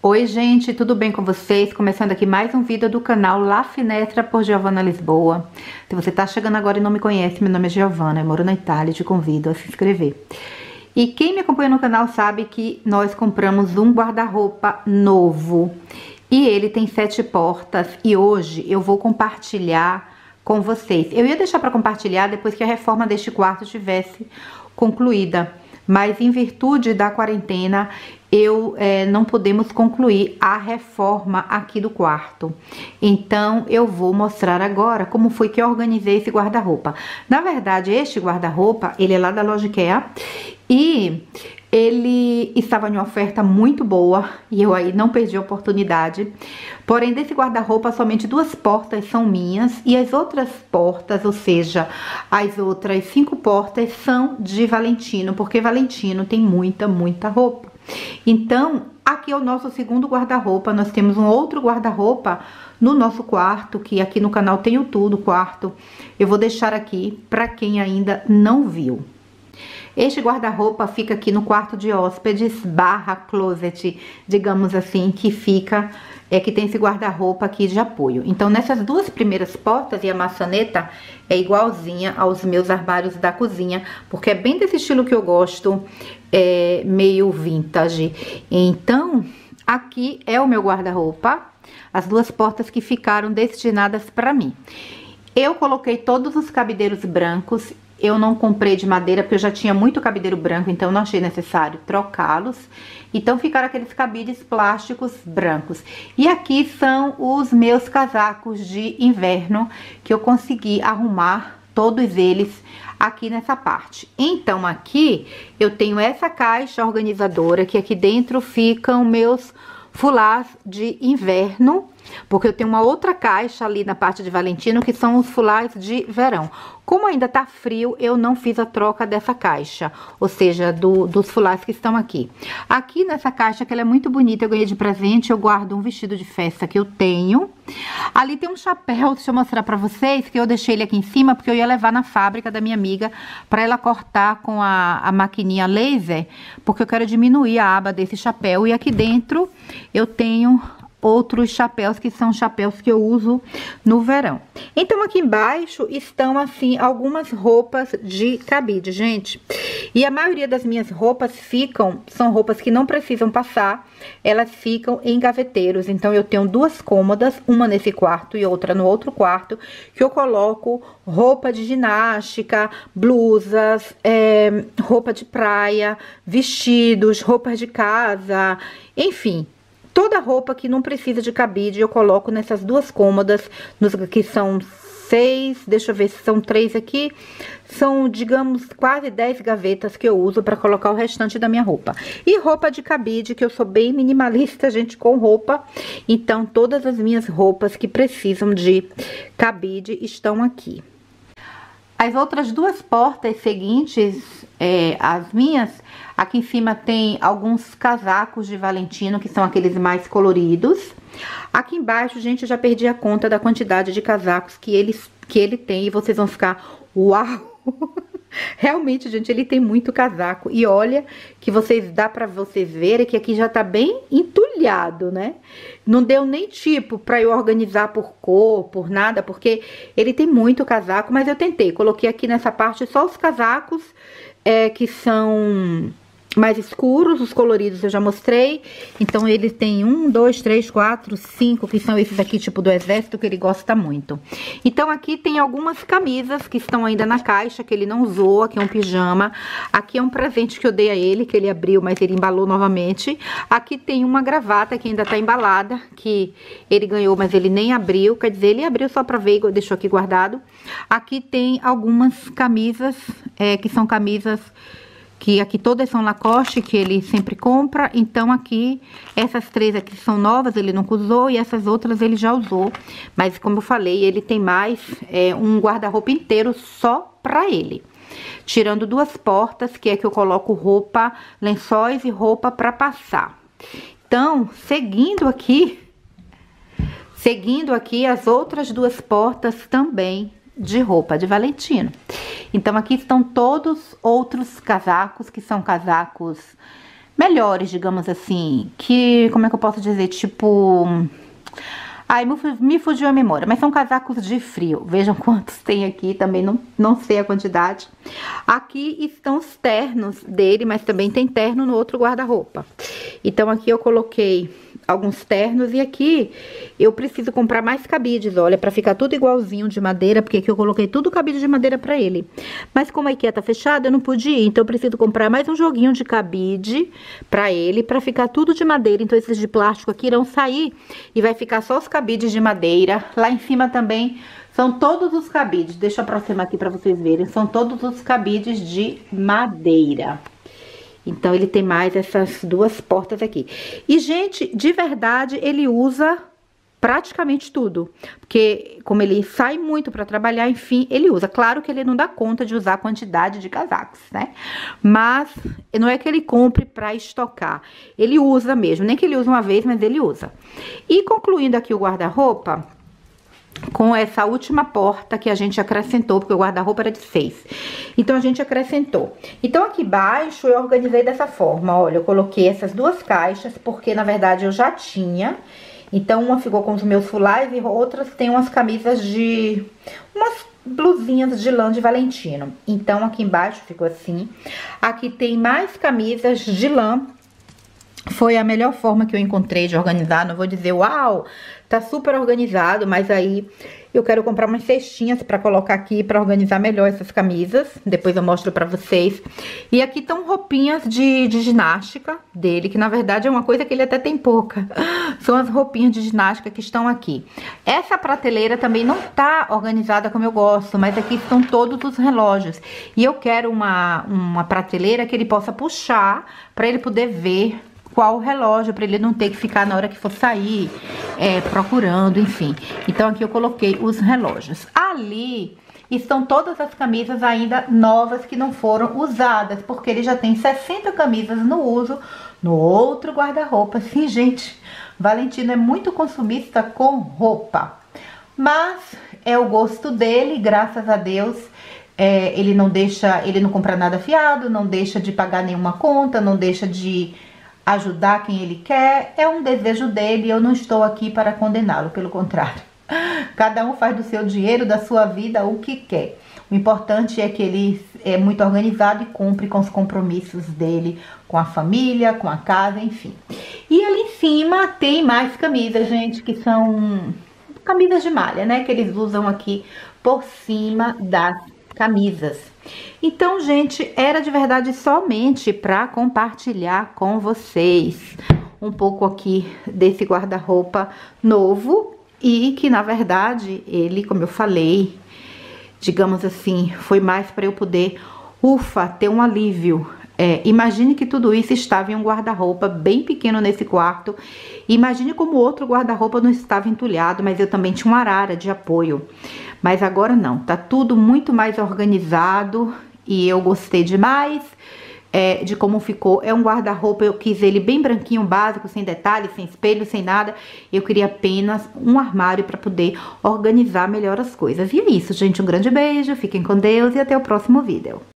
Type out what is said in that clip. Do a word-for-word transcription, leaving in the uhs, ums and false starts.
Oi gente, tudo bem com vocês? Começando aqui mais um vídeo do canal La Finestra por Giovana Lisboa. Se você tá chegando agora e não me conhece, meu nome é Giovana, eu moro na Itália e te convido a se inscrever. E quem me acompanha no canal sabe que nós compramos um guarda-roupa novo. E ele tem sete portas e hoje eu vou compartilhar com vocês. Eu ia deixar para compartilhar depois que a reforma deste quarto estivesse concluída. Mas em virtude da quarentena, eu é, não podemos concluir a reforma aqui do quarto. Então, eu vou mostrar agora como foi que eu organizei esse guarda-roupa. Na verdade, este guarda-roupa, ele é lá da loja IKEA e ele estava em uma oferta muito boa e eu aí não perdi a oportunidade. Porém, desse guarda-roupa, somente duas portas são minhas e as outras portas, ou seja, as outras cinco portas são de Valentino, porque Valentino tem muita, muita roupa. Então, aqui é o nosso segundo guarda-roupa. Nós temos um outro guarda-roupa no nosso quarto, que aqui no canal tem o tudo, quarto. Eu vou deixar aqui para quem ainda não viu. Este guarda-roupa fica aqui no quarto de hóspedes barra closet, digamos assim, que fica, é que tem esse guarda-roupa aqui de apoio. Então, nessas duas primeiras portas e a maçaneta é igualzinha aos meus armários da cozinha, porque é bem desse estilo que eu gosto, é meio vintage. Então, aqui é o meu guarda-roupa, as duas portas que ficaram destinadas para mim. Eu coloquei todos os cabideiros brancos. Eu não comprei de madeira porque eu já tinha muito cabideiro branco, então não achei necessário trocá-los. Então ficaram aqueles cabides plásticos brancos. E aqui são os meus casacos de inverno que eu consegui arrumar todos eles aqui nessa parte. Então aqui eu tenho essa caixa organizadora que aqui dentro ficam meus fulás de inverno, porque eu tenho uma outra caixa ali na parte de Valentino que são os fulás de verão. Como ainda tá frio, eu não fiz a troca dessa caixa, ou seja, do, dos fulás que estão aqui. Aqui nessa caixa, que ela é muito bonita, eu ganhei de presente, eu guardo um vestido de festa que eu tenho. Ali tem um chapéu, deixa eu mostrar pra vocês, que eu deixei ele aqui em cima, porque eu ia levar na fábrica da minha amiga pra ela cortar com a, a maquininha laser, porque eu quero diminuir a aba desse chapéu. E aqui dentro eu tenho outros chapéus que são chapéus que eu uso no verão. Então aqui embaixo estão assim algumas roupas de cabide, gente. E a maioria das minhas roupas ficam, são roupas que não precisam passar, elas ficam em gaveteiros. Então eu tenho duas cômodas, uma nesse quarto e outra no outro quarto, que eu coloco roupa de ginástica, blusas, é, roupa de praia, vestidos, roupas de casa, enfim. Toda roupa que não precisa de cabide eu coloco nessas duas cômodas, nos, que são seis, deixa eu ver se são três aqui, são, digamos, quase dez gavetas que eu uso para colocar o restante da minha roupa. E roupa de cabide, que eu sou bem minimalista, gente, com roupa, então todas as minhas roupas que precisam de cabide estão aqui. As outras duas portas seguintes, é, as minhas, aqui em cima tem alguns casacos de Valentino, que são aqueles mais coloridos. Aqui embaixo, gente, eu já perdi a conta da quantidade de casacos que ele, que ele tem. E vocês vão ficar, uau! Realmente, gente, ele tem muito casaco. E olha que vocês, dá pra vocês verem que aqui já tá bem entulhado, né? Não deu nem tipo pra eu organizar por cor, por nada, porque ele tem muito casaco. Mas eu tentei, coloquei aqui nessa parte só os casacos é, que são mais escuros, os coloridos eu já mostrei. Então ele tem um, dois, três, quatro, cinco, que são esses aqui tipo do exército, que ele gosta muito. Então aqui tem algumas camisas que estão ainda na caixa, que ele não usou. Aqui é um pijama, aqui é um presente que eu dei a ele, que ele abriu, mas ele embalou novamente. Aqui tem uma gravata que ainda tá embalada, que ele ganhou, mas ele nem abriu, quer dizer, ele abriu só pra ver e deixou aqui guardado. Aqui tem algumas camisas, é, que são camisas que aqui todas são Lacoste, que ele sempre compra. Então aqui, essas três aqui são novas, ele nunca usou, e essas outras ele já usou. Mas como eu falei, ele tem mais é, um guarda-roupa inteiro só pra ele. Tirando duas portas, que é que eu coloco roupa, lençóis e roupa pra passar. Então, seguindo aqui, seguindo aqui as outras duas portas também de roupa de Valentino. Então aqui estão todos outros casacos, que são casacos melhores, digamos assim, que, como é que eu posso dizer, tipo... Ai, me fugiu a memória, mas são casacos de frio. Vejam quantos tem aqui, também não, não sei a quantidade. Aqui estão os ternos dele, mas também tem terno no outro guarda-roupa. Então aqui eu coloquei alguns ternos e aqui eu preciso comprar mais cabides, olha, pra ficar tudo igualzinho de madeira, porque aqui eu coloquei tudo cabide de madeira pra ele. Mas como a IKEA tá fechada, eu não pude ir, então eu preciso comprar mais um joguinho de cabide pra ele, pra ficar tudo de madeira. Então esses de plástico aqui irão sair e vai ficar só os cabides de madeira. Lá em cima também são todos os cabides, deixa eu aproximar aqui pra vocês verem, são todos os cabides de madeira. Então, ele tem mais essas duas portas aqui. E, gente, de verdade, ele usa praticamente tudo. Porque, como ele sai muito para trabalhar, enfim, ele usa. Claro que ele não dá conta de usar a quantidade de casacos, né? Mas, não é que ele compre para estocar. Ele usa mesmo. Nem que ele use uma vez, mas ele usa. E, concluindo aqui o guarda-roupa, com essa última porta que a gente acrescentou, porque o guarda-roupa era de seis. Então, a gente acrescentou. Então, aqui embaixo, eu organizei dessa forma. Olha, eu coloquei essas duas caixas, porque, na verdade, eu já tinha. Então, uma ficou com os meus fulais e outras tem umas camisas de... umas blusinhas de lã de Valentino. Então, aqui embaixo ficou assim. Aqui tem mais camisas de lã. Foi a melhor forma que eu encontrei de organizar. Não vou dizer, uau, tá super organizado, mas aí eu quero comprar umas cestinhas pra colocar aqui, pra organizar melhor essas camisas. Depois eu mostro pra vocês. E aqui estão roupinhas de, de ginástica dele, que na verdade é uma coisa que ele até tem pouca. São as roupinhas de ginástica que estão aqui. Essa prateleira também não tá organizada como eu gosto, mas aqui estão todos os relógios. E eu quero uma, uma prateleira que ele possa puxar pra ele poder ver qual relógio, para ele não ter que ficar na hora que for sair, é, procurando, enfim. Então, aqui eu coloquei os relógios. Ali estão todas as camisas ainda novas que não foram usadas, porque ele já tem sessenta camisas no uso no outro guarda-roupa. Sim, gente, Valentino é muito consumista com roupa. Mas é o gosto dele, graças a Deus. É, ele não deixa, ele não compra nada fiado, não deixa de pagar nenhuma conta, não deixa de ajudar quem ele quer. É um desejo dele e eu não estou aqui para condená-lo, pelo contrário. Cada um faz do seu dinheiro, da sua vida, o que quer. O importante é que ele é muito organizado e cumpre com os compromissos dele, com a família, com a casa, enfim. E ali em cima tem mais camisas, gente, que são camisas de malha, né? Que eles usam aqui por cima das camisas. Então, gente, era de verdade somente para compartilhar com vocês um pouco aqui desse guarda-roupa novo e que, na verdade, ele, como eu falei, digamos assim, foi mais para eu poder, ufa, ter um alívio. É, imagine que tudo isso estava em um guarda-roupa bem pequeno nesse quarto. Imagine como o outro guarda-roupa não estava entulhado, mas eu também tinha uma arara de apoio. Mas agora não, tá tudo muito mais organizado e eu gostei demais é, de como ficou. É um guarda-roupa, eu quis ele bem branquinho, básico, sem detalhes, sem espelho, sem nada. Eu queria apenas um armário para poder organizar melhor as coisas. E é isso, gente, um grande beijo, fiquem com Deus e até o próximo vídeo.